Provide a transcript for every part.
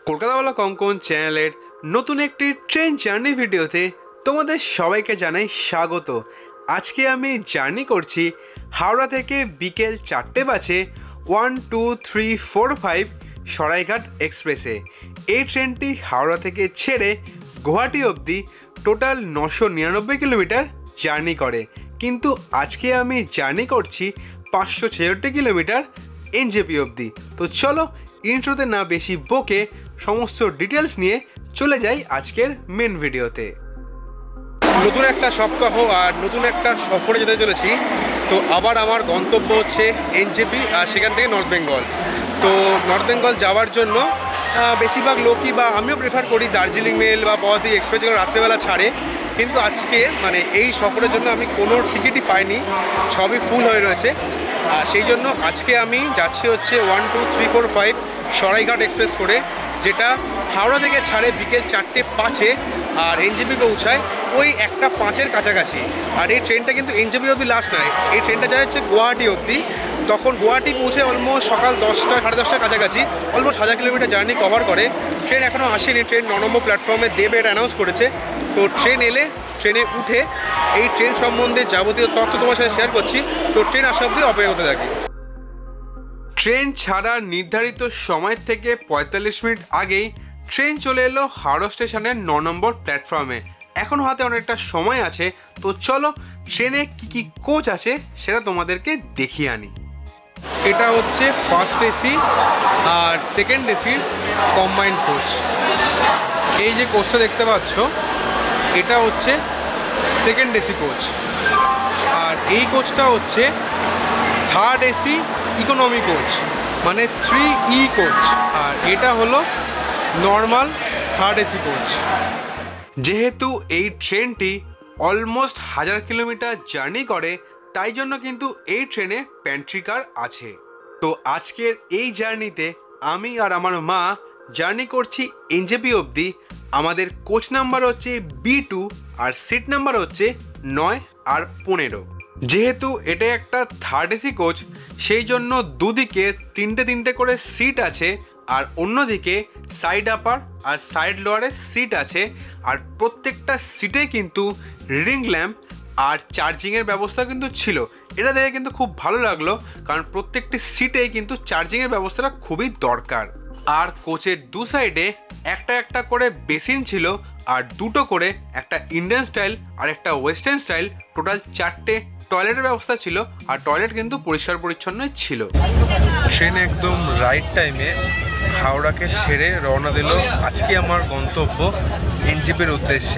কলকাতাওয়ালা কঙ্কন চ্যানেলের নতুন একটি ট্রেন জার্নি ভিডিওতে তোমাদের সবাইকে জানাই স্বাগত। আজকে আমি জার্নি করছি হাওড়া থেকে বিকেল 4টে বাজে 1, 2, 3, 4, 5 সরাইঘাট এক্সপ্রেসে। এই ট্রেনটি হাওড়া থেকে ছেড়ে গুয়াহাটি অবধি টোটাল 999 কিলোমিটার জার্নি করে, কিন্তু আজকে আমি জার্নি করছি 566 কিলোমিটার এনজেপি অবধি। তো চলো ইন্ট্রোতে না বেশি বকে সমস্ত ডিটেলস নিয়ে চলে যাই আজকের মেন ভিডিওতে। নতুন একটা সপ্তাহ আর নতুন একটা সফরে যেতে চলেছি। তো আবার আমার গন্তব্য হচ্ছে এনজেপি আর সেখান থেকে নর্থ বেঙ্গল। তো নর্থ বেঙ্গল যাওয়ার জন্য বেশিরভাগ লোকই বা আমিও প্রেফার করি দার্জিলিং মেল বা পদাতিক এক্সপ্রেস, যেগুলো রাত্রেবেলা ছাড়ে। কিন্তু আজকে এই সফরের জন্য আমি কোনো টিকিটই পাইনি, সবই ফুল হয়ে রয়েছে। সেই জন্য আজকে আমি যাচ্ছি হচ্ছে 1, 2, 3, 4, 5 সরাইঘাট এক্সপ্রেস করে, যেটা হাওড়া থেকে ছাড়ে বিকেল 4টে 5-এ আর এনজেপি পৌঁছায় ওই 1টা 5-এর কাছাকাছি। আর এই ট্রেনটা কিন্তু এনজেপি অবধি লাস্ট নয়, এই ট্রেনটা যায় হচ্ছে গুয়াহাটি অবধি। তখন গুয়াহাটি পৌঁছে অলমোস্ট সকাল 10টা সাড়ে 10টার কাছাকাছি, অলমোস্ট 1000 কিলোমিটার জার্নি কভার করে। ট্রেন এখনও আসেনি, ট্রেন 9 নম্বর প্ল্যাটফর্মে দেবে এটা অ্যানাউন্স করেছে। তো ট্রেন এলে ট্রেনে উঠে এই ট্রেন সম্বন্ধে যাবতীয় তথ্য তোমার সাথে শেয়ার করছি। তো ট্রেন আসা অবধি অপেক্ষা করতে থাকি। ট্রেন ছাড়ার নির্ধারিত সময় থেকে 45 মিনিট আগেই ট্রেন চলে এলো হাওড়া স্টেশনের 9 নম্বর প্ল্যাটফর্মে। এখনও হাতে অনেকটা সময় আছে, তো চলো ট্রেনে কী কী কোচ আছে সেটা তোমাদেরকে দেখিয়ে আনি। এটা হচ্ছে ফার্স্ট এসি আর সেকেন্ড এসির কম্বাইন্ড কোচ। এই যে কোচটা দেখতে পাচ্ছ, এটা হচ্ছে সেকেন্ড এসি কোচ। আর এই কোচটা হচ্ছে থার্ড এসি ইকোনমি কোচ, মানে 3E কোচ। আর এটা হলো নর্মাল থার্ড এসি কোচ। যেহেতু এই ট্রেনটি অলমোস্ট 1000 কিলোমিটার জার্নি করে, তাই জন্য কিন্তু এই ট্রেনে প্যান্ট্রি কার আছে। তো আজকের এই জার্নিতে আমি আর আমার মা জার্নি করছি এনজেপি অবধি। আমাদের কোচ নাম্বার হচ্ছে B2 আর সিট নাম্বার হচ্ছে 9 আর 15। যেহেতু এটা একটা থার্ড এসি কোচ, সেই জন্য দুদিকে 3টে করে সিট আছে, আর অন্যদিকে সাইড আপার আর সাইড লোয়ারের সিট আছে। আর প্রত্যেকটা সিটে কিন্তু রিডিং ল্যাম্প আর চার্জিংয়ের ব্যবস্থা কিন্তু ছিল। এটা দেখে কিন্তু খুব ভালো লাগলো, কারণ প্রত্যেকটি সিটেই কিন্তু চার্জিংয়ের ব্যবস্থাটা খুবই দরকার। আর কোচের দু সাইডে একটা করে বেসিন ছিল, আর দুটো করে একটা ইন্ডিয়ান স্টাইল আর একটা ওয়েস্টার্ন স্টাইল, টোটাল 4টে টয়লেটের ব্যবস্থা ছিল। আর টয়লেট কিন্তু পরিষ্কার পরিচ্ছন্নই ছিল। ট্রেন একদম রাইট টাইমে হাওড়াকে ছেড়ে রওনা দিল আজকে আমার গন্তব্য এনজেপির উদ্দেশ্যে।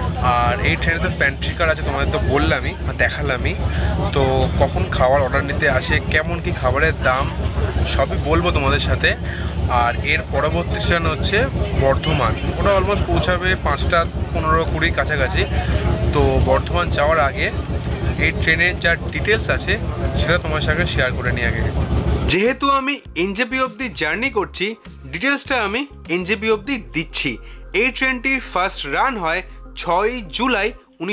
আর এই ট্রেনে তো প্যান্ট্রি কার আছে, তোমাদের তো বললামই, দেখালামই। তো কখন খাবার অর্ডার নিতে আসে, কেমন কি খাবারের দাম, সবই বলবো তোমাদের সাথে। আর এর পরবর্তী স্টেশন হচ্ছে বর্ধমান। ওটা অলমোস্ট পৌঁছাবে 5টা 15-20 কাছাকাছি। তো বর্ধমান যাওয়ার আগে এই ট্রেনের যা ডিটেলস আছে সেটা তোমার সাথে শেয়ার করে নিই আগে। যেহেতু আমি এনজেপি অবধি জার্নি করছি, ডিটেলসটা আমি এনজেপি অবধি দিচ্ছি। এই ট্রেনটির ফার্স্ট রান হয় 6 জুলাই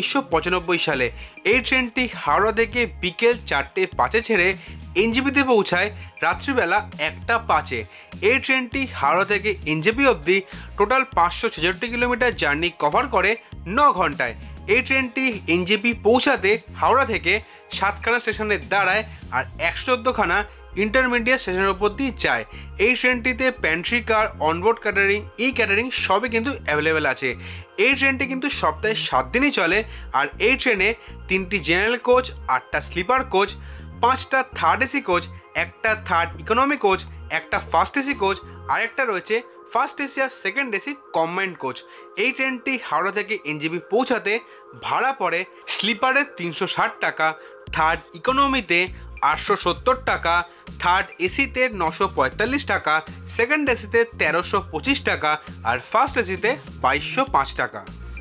1995 সালে। এই ট্রেনটি হাওড়া থেকে বিকেল 4টে 5-এ ছেড়ে এনজেপিতে পৌঁছায় রাত্রিবেলা 1টা 5-এ। এই ট্রেনটি হাওড়া থেকে এনজেপি অবধি টোটাল 566 কিলোমিটার জার্নি কভার করে 9 ঘন্টায়। এই ট্রেনটি এনজেপি পৌঁছাতে হাওড়া থেকে 7খানা স্টেশনে দাঁড়ায়, আর 114খানা ইন্টারমিডিয়েট স্টেশনের উপর দিয়ে যায়। এই ট্রেনটিতে pantry car, onboard catering, catering সবই কিন্তু অ্যাভেলেবেল আছে। এই ট্রেনটি কিন্তু সপ্তাহে 7 দিনই চলে। আর এই ট্রেনে 3টি জেনারেল কোচ, 8টা স্লিপার কোচ, 5টা থার্ড এসি কোচ, একটা থার্ড ইকোনমি কোচ, একটা ফার্স্ট এসি কোচ, আর একটা রয়েছে ফার্স্ট এসি আর সেকেন্ড এসি কম্বাইন্ড কোচ। এই ট্রেনটি হাওড়া থেকে এনজেপি পৌঁছাতে ভাড়া পড়ে স্লিপারে 360 টাকা, থার্ড ইকোনমিতে 870 টাকা, থার্ড এসিতে 945 টাকা, সেকেন্ড এসিতে 1325 টাকা, আর ফার্স্ট এসিতে 2205 টাকা।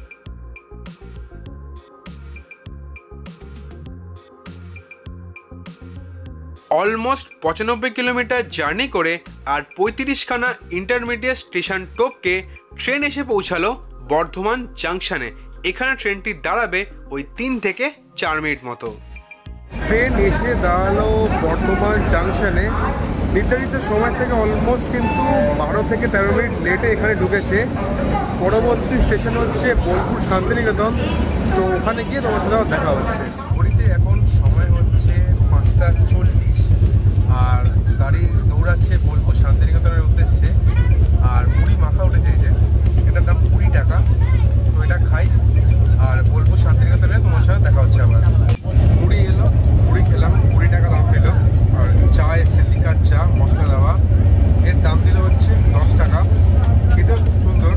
অলমোস্ট 95 কিলোমিটার জার্নি করে আর 35খানা ইন্টারমিডিয়েট স্টেশন টপকে ট্রেন এসে পৌঁছালো বর্ধমান জাংশনে। এখানে ট্রেনটি দাঁড়াবে ওই 3 থেকে 4 মিনিট মতো। ট্রেন এসে দাঁড়ালো বর্ধমান জাংশনে। নির্ধারিত সময় থেকে অলমোস্ট কিন্তু 12 থেকে 13 মিনিট লেটে এখানে ঢুকেছে। পরবর্তী স্টেশন হচ্ছে বোলপুর শান্তিনিকেতন, তো ওখানে গিয়ে তোমার সাথে দেখা হচ্ছে। ঘড়িতে এখন সময় হচ্ছে 5:40 আর গাড়ি দৌড়াচ্ছে বোলপুর শান্তিনিকেতনের উদ্দেশ্যে। আর মুড়ি মাখা উঠেছে, এই যে এটার দাম 20 টাকা, তো এটা খাই আর বোলপুর শান্তিনিকেতনে তোমার সাথে দেখা হচ্ছে। আবার মুড়ি এলো, মুড়ি খেলাম, 20 টাকা দাম নিল। আর চা এসে লিকার চা মশলা দেওয়া, এর দাম দিল হচ্ছে 10 টাকা। খেতে খুব সুন্দর,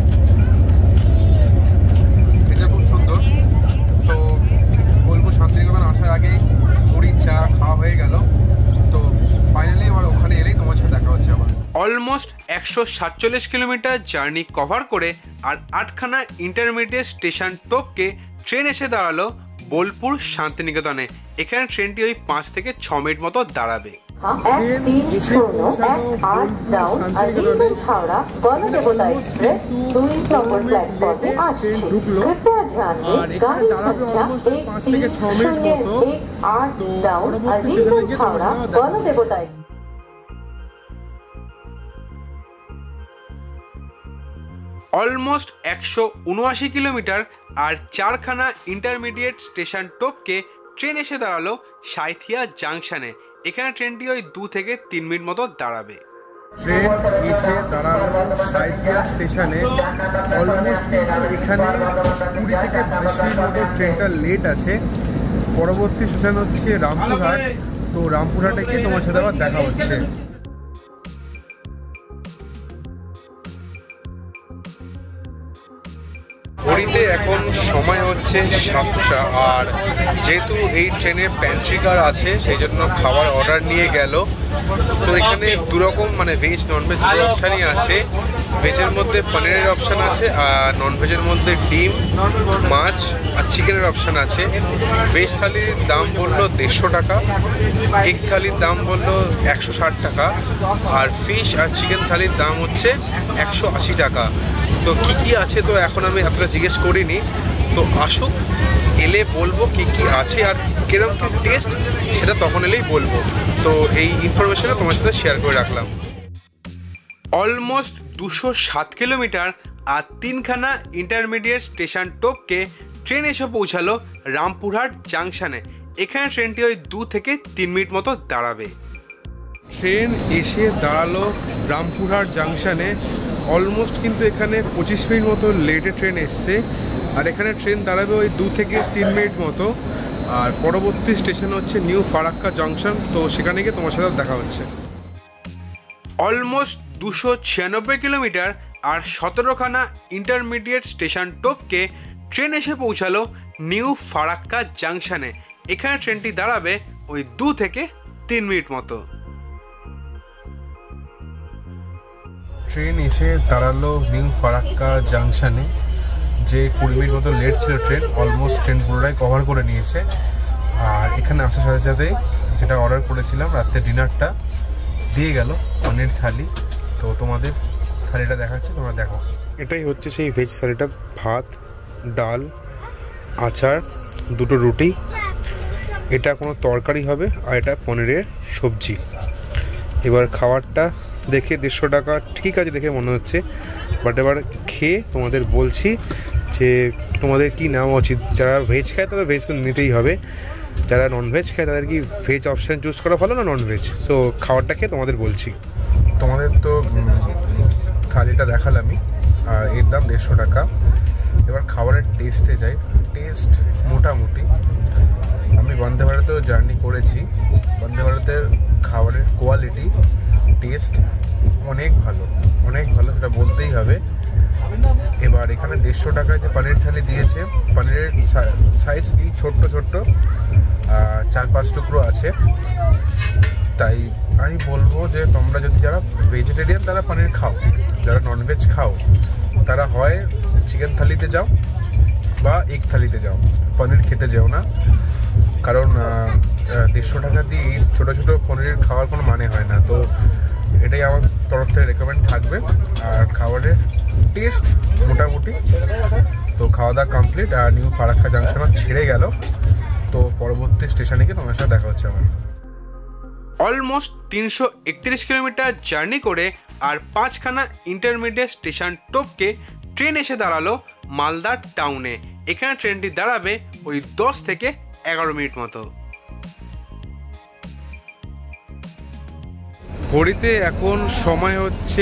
এটা খুব সুন্দর। তো বোলপুর শান্তিনিকেতন আসার আগে মুড়ি চা খাওয়া হয়ে গেল, তো ফাইনালি আবার ওখানে এলেই তোমার সাথে দেখা হচ্ছে আবার। অলমোস্ট 147 কিলোমিটার জার্নি কভার করে আর 8খানা ইন্টারমিডিয়েট স্টেশন টপকে ট্রেন এসে দাঁড়ালো বোলপুর শান্তিনিকেতনে। এখানে ট্রেনটি ওই 5 থেকে 6 মিনিট মতো দাঁড়াবে। অলমোস্ট 179 কিলোমিটার আর 4খানা ইন্টারমিডিয়েট স্টেশন টপকে ট্রেন এসে দাঁড়ালো সাঁইথিয়া জাংশনে। এখানে ট্রেনটি ওই 2 থেকে 3 মিনিট মতো দাঁড়াবে। ট্রেন এসে দাঁড়ালো সাঁইথিয়া স্টেশনে। অলমোস্ট কিন্তু এখানে 20 থেকে 22 মিনিট মতো ট্রেনটা লেট আছে। পরবর্তী স্টেশন হচ্ছে রামপুরহাট, তো রামপুরহাটে গিয়ে তোমার সাথে আবার দেখা হচ্ছে। ঘড়িতে এখন সময় হচ্ছে 7টা আর যেহেতু এই ট্রেনে প্যান্ট্রি কার আছে সেই জন্য খাবার অর্ডার নিয়ে গেল। তো এখানে দুরকম মানে ভেজ ননভেজ দুটো অপশানই আছে। ভেজের মধ্যে পনিরের অপশান আছে আর ননভেজের মধ্যে ডিম, মাছ আর চিকেনের অপশান আছে। ভেজ থালির দাম বললো 150 টাকা, এগ থালির দাম বললো 160 টাকা আর ফিশ আর চিকেন থালির দাম হচ্ছে 180 টাকা। তো কী কী আছে তো এখন আমি আপনারা জিজ্ঞেস করিনি, তো আসুক এলে বলবো কী কী আছে আর কীরকম কী টেস্ট সেটা তখন এলেই বলবো। তো এই ইনফরমেশনটা তোমার সাথে শেয়ার করে রাখলাম। অলমোস্ট 207 কিলোমিটার আর 3খানা ইন্টারমিডিয়েট স্টেশন টপকে ট্রেন এসে পৌঁছালো রামপুরহাট জাংশনে। এখানে ট্রেনটি ওই 2 থেকে 3 মিনিট মতো দাঁড়াবে। ট্রেন এসে দাঁড়ালো রামপুরহাট জাংশনে। অলমোস্ট কিন্তু এখানে 25 মিনিট মতো লেটে ট্রেন এসছে আর এখানে ট্রেন দাঁড়াবে ওই 2 থেকে 3 মিনিট মতো। আর পরবর্তী স্টেশন হচ্ছে নিউ ফারাক্কা জংশন, তো সেখানে গিয়ে তোমার সাথে দেখা হচ্ছে। অলমোস্ট 296 কিলোমিটার আর 17খানা ইন্টারমিডিয়েট স্টেশন টপকে ট্রেন এসে পৌঁছালো নিউ ফারাক্কা জাংশনে। এখানে ট্রেনটি দাঁড়াবে ওই 2 থেকে 3 মিনিট মতো। ট্রেন এসে দাঁড়ালো নিউ ফারাক্কা জাংশনে। যে 20 মিনিট মতো লেট ছিল ট্রেন, অলমোস্ট ট্রেন পুরোটাই কভার করে নিয়েছে। আর এখানে আসার সাথে সাথে যেটা অর্ডার করেছিলাম রাত্রে ডিনারটা দিয়ে গেল, পনির থালি। তো তোমাদের থালিটা দেখাচ্ছি, তোমরা দেখো। এটাই হচ্ছে সেই ভেজ থালিটা, ভাত, ডাল, আচার, 2টো রুটি, এটা কোনো তরকারি হবে আর এটা পনিরের সবজি। এবার খাবারটা দেখে 150 টাকা ঠিক আছে দেখে মনে হচ্ছে, বাট এবার খেয়ে তোমাদের বলছি যে তোমাদের কি নেওয়া উচিত। যারা ভেজ খায় তাদের ভেজ তো নিতেই হবে, যারা ননভেজ খায় তাদের কি ভেজ অপশান চুজ করা ভালো না ননভেজ। সো খাবারটা খেয়ে তোমাদের বলছি। তোমাদের তো থালিটা দেখালামই আর এর দাম 150 টাকা। এবার খাবারের টেস্টে যাই। টেস্ট মোটামুটি, আমি বন্দে ভারতেও জার্নি করেছি, বন্দে ভারতের খাবারের কোয়ালিটি টেস্ট অনেক ভালো, অনেক ভালো, সেটা বলতেই হবে। এবার এখানে 150 টাকায় যে পনির থালি দিয়েছে, পনিরের সাইজ এই ছোট্ট ছোট্ট 4-5 টুকরো আছে। তাই আমি বলবো যে তোমরা যদি যারা ভেজিটেরিয়ান তারা পনির খাও, যারা ননভেজ খাও তারা হয় চিকেন থালিতে যাও বা এগ থালিতে যাও, পনির খেতে যাও না। কারণ 150 টাকা দিয়ে এই ছোটো ছোটো পনিরের খাওয়ার কোনো মানে হয় না। তো এটাই আমার তরফ থেকে রেকমেন্ড থাকবে। আর খাবারের টেস্ট মোটামুটি। তো খাওয়া দাওয়া কমপ্লিট আর নিউ ফারাক্কা জাংশন ছেড়ে গেল। তো পরবর্তী স্টেশনে গিয়ে তোমার সাথে দেখা হচ্ছে আমার। অলমোস্ট 331 কিলোমিটার জার্নি করে আর 5খানা ইন্টারমিডিয়েট স্টেশন টপকে ট্রেন এসে দাঁড়ালো মালদা টাউনে। এখানে ট্রেনটি দাঁড়াবে ওই 10 থেকে 11 মিনিট মতো। ঘড়িতে এখন সময় হচ্ছে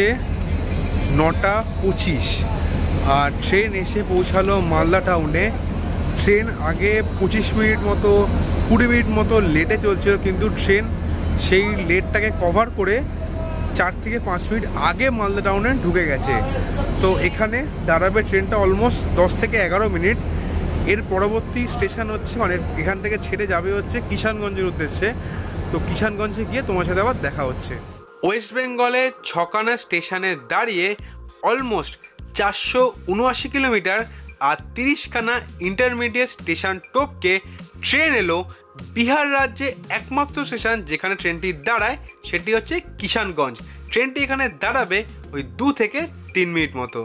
9:25 আর ট্রেন এসে পৌঁছালো মালদা টাউনে। ট্রেন আগে 25 মিনিট মতো 20 মিনিট মতো লেটে চলছিল, কিন্তু ট্রেন সেই লেটটাকে কভার করে 4 থেকে 5 মিনিট আগে মালদা টাউনে ঢুকে গেছে। তো এখানে দাঁড়াবে ট্রেনটা অলমোস্ট 10 থেকে 11 মিনিট। এর পরবর্তী স্টেশন হচ্ছে মানে এখান থেকে ছেড়ে যাবে হচ্ছে কিষানগঞ্জের উদ্দেশ্যে। তো কিষানগঞ্জে গিয়ে তোমার সাথে আবার দেখা হচ্ছে। ওয়েস্ট বেঙ্গলে 6খানা স্টেশনে দাঁড়িয়ে অলমোস্ট 479 কিলোমিটার আর 30খানা ইন্টারমিডিয়েট স্টেশন টপকে ট্রেন এলো বিহার রাজ্যে একমাত্র স্টেশন যেখানে ট্রেনটি দাঁড়ায়, সেটি হচ্ছে কিষানগঞ্জ। ট্রেনটি এখানে দাঁড়াবে ওই 2 থেকে 3 মিনিট মতো।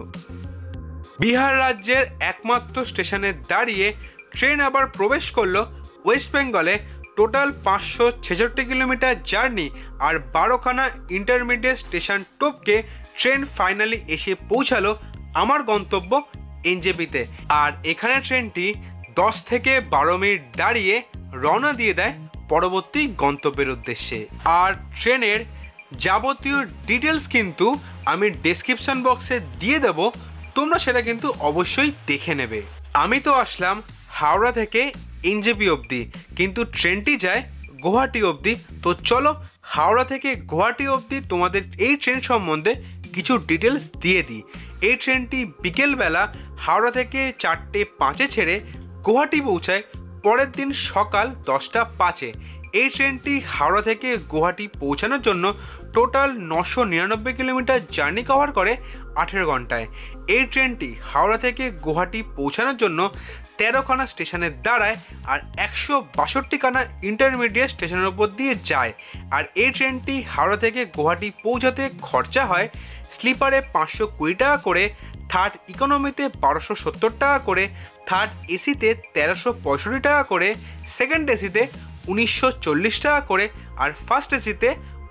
বিহার রাজ্যের একমাত্র স্টেশনে দাঁড়িয়ে ট্রেন আবার প্রবেশ করলো ওয়েস্ট বেঙ্গলে। টোটাল 566 কিলোমিটার জার্নি আর 12খানা ইন্টারমিডিয়েট স্টেশন টপকে ট্রেন ফাইনালি এসে পৌঁছালো আমার গন্তব্য এনজেপিতে। আর এখানে ট্রেনটি 10 থেকে 12 মিনিট দাঁড়িয়ে রওনা দিয়ে দেয় পরবর্তী গন্তব্যের উদ্দেশ্যে। আর ট্রেনের যাবতীয় ডিটেলস কিন্তু আমি ডেসক্রিপশন বক্সে দিয়ে দেব, তোমরা সেটা কিন্তু অবশ্যই দেখে নেবে। আমি তো আসলাম হাওড়া থেকে এনজেপি অবধি, কিন্তু ট্রেনটি যায় গুয়াহাটি অবধি। তো চলো হাওড়া থেকে গুয়াহাটি অবধি তোমাদের এই ট্রেন সম্বন্ধে কিছু ডিটেলস দিয়ে দিই। এই ট্রেনটি বিকেলবেলা হাওড়া থেকে 4:05 ছেড়ে গুয়াহাটি পৌঁছায় পরের দিন সকাল 10:05। এই ট্রেনটি হাওড়া থেকে গুয়াহাটি পৌঁছানোর জন্য টোটাল 999 কিলোমিটার জার্নি কভার করে 18 ঘন্টায়। এই ট্রেনটি হাওড়া থেকে গুয়াহাটি পৌঁছানোর জন্য 13খানা স্টেশনে দাঁড়ায় আর 162খানা ইন্টারমিডিয়েট স্টেশনের উপর দিয়ে যায়। আর এই ট্রেনটি হাওড়া থেকে গুয়াহাটি পৌঁছাতে খরচা হয় স্লিপারে 520 টাকা করে, থার্ড ইকোনমিতে 1270 টাকা করে, থার্ড এসিতে 1365 টাকা করে, সেকেন্ড এসিতে 1940 টাকা করে আর ফার্স্ট এসিতে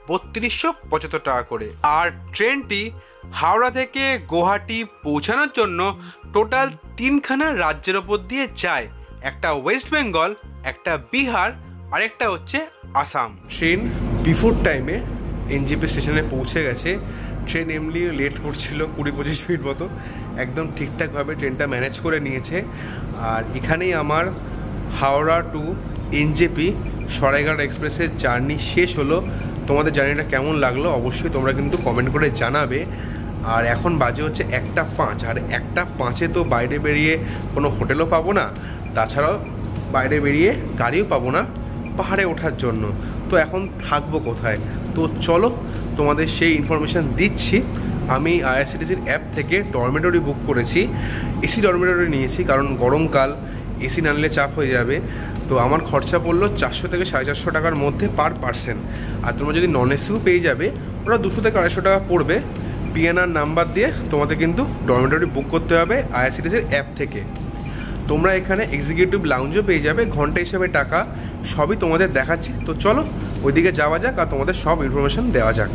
3275 টাকা করে। আর ট্রেনটি হাওড়া থেকে গুয়াহাটি পৌঁছানোর জন্য টোটাল 3খানা রাজ্যের ওপর দিয়ে যায়, একটা ওয়েস্ট বেঙ্গল, একটা বিহার আর একটা হচ্ছে আসাম। ট্রেন বিফোর টাইমে এনজেপি স্টেশনে পৌঁছে গেছে। ট্রেন এমনি লেট করছিল 20-25 মিনিট মতো, একদম ঠিকঠাকভাবে ট্রেনটা ম্যানেজ করে নিয়েছে। আর এখানেই আমার হাওড়া টু এনজেপি সরাইঘাট এক্সপ্রেসের জার্নি শেষ হলো। তোমাদের জার্নিটা কেমন লাগলো অবশ্যই তোমরা কিন্তু কমেন্ট করে জানাবে। আর এখন বাজে হচ্ছে 1:05, আর 1:05 তো বাইরে বেরিয়ে কোনো হোটেলও পাবো না, তাছাড়াও বাইরে বেরিয়ে গাড়িও পাবো না পাহাড়ে ওঠার জন্য। তো এখন থাকবো কোথায়? তো চলো তোমাদের সেই ইনফরমেশান দিচ্ছি। আমি আইআরসিটিসির অ্যাপ থেকে ডরমেটরি বুক করেছি, এসি ডরমেটরি নিয়েছি, কারণ গরমকাল এসি না নিলে চাপ হয়ে যাবে। তো আমার খরচা পড়লো 400 থেকে 450 টাকার মধ্যে পার পার্সন। আর তোমরা যদি নন এসিও পেয়ে যাবে ওরা 200 থেকে 250 টাকা পড়বে। পিএনআর নাম্বার দিয়ে তোমাদের কিন্তু ডরমেটরি বুক করতে হবে আইআরসিটিসির অ্যাপ থেকে। তোমরা এখানে এক্সিকিউটিভ লাউঞ্জও পেয়ে যাবে, ঘন্টা হিসেবে টাকা, সবই তোমাদের দেখাচ্ছি। তো চলো ওইদিকে যাওয়া যাক আর তোমাদের সব ইনফরমেশন দেওয়া যাক।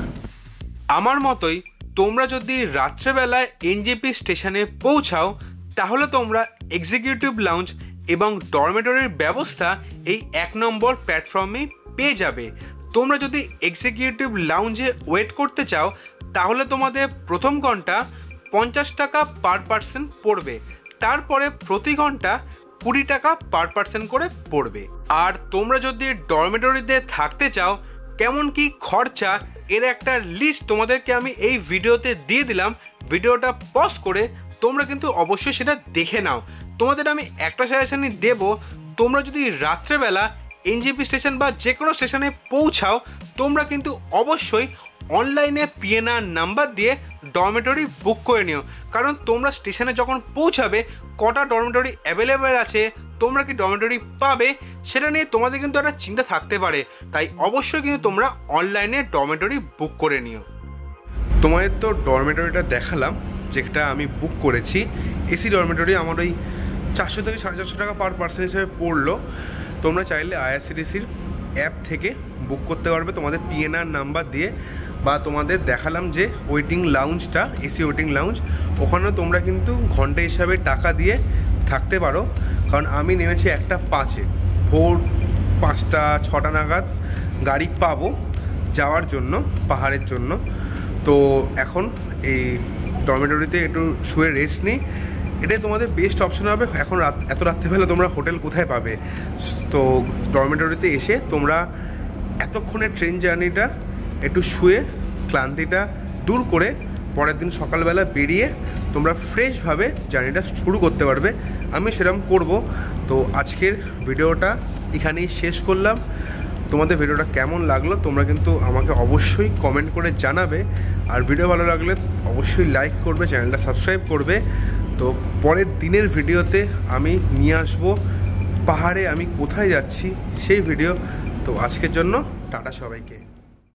আমার মতোই তোমরা যদি রাত্রেবেলায় এনজেপি স্টেশনে পৌঁছাও তাহলে তোমরা এক্সিকিউটিভ লাউঞ্জ এবং ডরমেটরির ব্যবস্থা এই 1 নম্বর প্ল্যাটফর্মেই পেয়ে যাবে। তোমরা যদি এক্সিকিউটিভ লাউঞ্জে ওয়েট করতে চাও তাহলে তোমাদের প্রথম ঘন্টা 50 টাকা পার পার্সন পড়বে, তারপরে প্রতি ঘন্টা 20 টাকা পার পার্সন করে পড়বে। আর তোমরা যদি ডরমেটরিতে থাকতে চাও কেমন কি খরচা এর একটা লিস্ট তোমাদেরকে আমি এই ভিডিওতে দিয়ে দিলাম। ভিডিওটা পজ করে তোমরা কিন্তু অবশ্যই সেটা দেখে নাও। তোমাদের আমি একটা সাজেশনই দেবো, তোমরা যদি রাত্রেবেলা এনজেপি স্টেশন বা যে কোনো স্টেশনে পৌঁছাও তোমরা কিন্তু অবশ্যই অনলাইনে পিএনআর নাম্বার দিয়ে ডরমেটরি বুক করে নিও। কারণ তোমরা স্টেশনে যখন পৌঁছাবে কটা ডরমেটরি অ্যাভেলেবেল আছে, তোমরা কি ডরমেটরি পাবে, সেটা নিয়ে তোমাদের কিন্তু একটা চিন্তা থাকতে পারে। তাই অবশ্যই কিন্তু তোমরা অনলাইনে ডরমেটরি বুক করে নিও। তোমাদের তো ডরমেটরিটা দেখালাম যেটা আমি বুক করেছি। এসি ডরমেটরি আমার ওই 400 থেকে 450 টাকা পার পার্সন হিসেবে পড়লো। তোমরা চাইলে আইআরসিটিসির অ্যাপ থেকে বুক করতে পারবে তোমাদের পিএনআর নাম্বার দিয়ে, বা তোমাদের দেখালাম যে ওয়েটিং লাউঞ্জটা, এসি ওয়েটিং লাউঞ্জ, ওখানেও তোমরা কিন্তু ঘন্টা হিসাবে টাকা দিয়ে থাকতে পারো। কারণ আমি নেমেছি 1:05 ভোর 5টা 6টা নাগাদ গাড়ি পাবো যাওয়ার জন্য, পাহাড়ের জন্য। তো এখন এই ডরমেটরিতে একটু শুয়ে রেস্ট নিই, এটাই তোমাদের বেস্ট অপশন হবে। এখন এত রাত্রিবেলা তোমরা হোটেল কোথায় পাবে? তো ডরমেটরিতে এসে তোমরা এতক্ষণের ট্রেন জার্নিটা একটু শুয়ে ক্লান্তিটা দূর করে পরের দিন সকালবেলা বেরিয়ে তোমরা ফ্রেশভাবে জার্নিটা শুরু করতে পারবে। আমি সেরকম করব। তো আজকের ভিডিওটা এখানেই শেষ করলাম। তোমাদের ভিডিওটা কেমন লাগলো তোমরা কিন্তু আমাকে অবশ্যই কমেন্ট করে জানাবে। আর ভিডিও ভালো লাগলে অবশ্যই লাইক করবে, চ্যানেলটা সাবস্ক্রাইব করবে। তো পরের দিনের ভিডিওতে আমি নিয়ে আসবো পাহাড়ে আমি কোথায় যাচ্ছি সেই ভিডিও। তো আজকের জন্য টাটা সবাইকে।